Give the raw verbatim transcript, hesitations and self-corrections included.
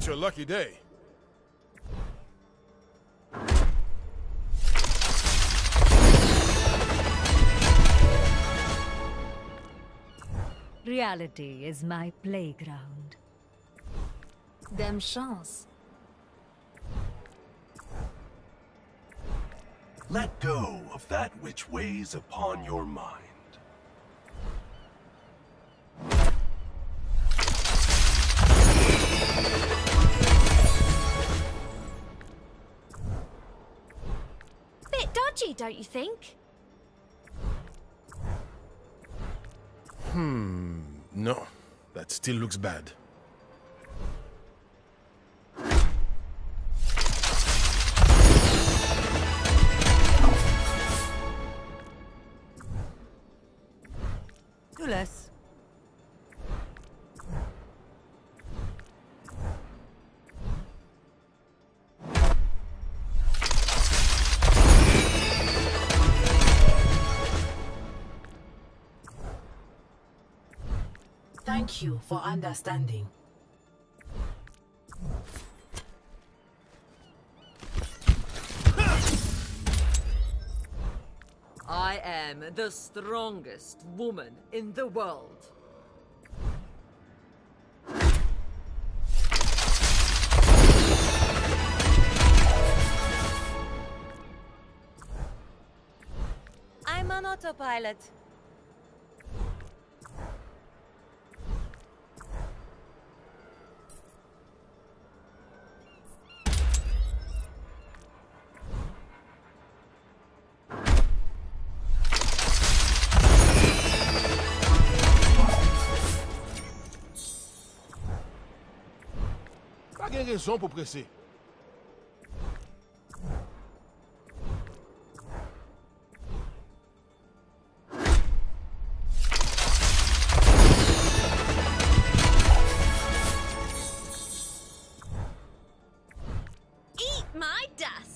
It's your lucky day. Reality is my playground. Them chance. Let go of that which weighs upon your mind. Bit dodgy, don't you think? Hmm, no. That still looks bad. Do less. Thank you for understanding. I am the strongest woman in the world. I'm on autopilot. Pas de raison pour presser. Eat my dust!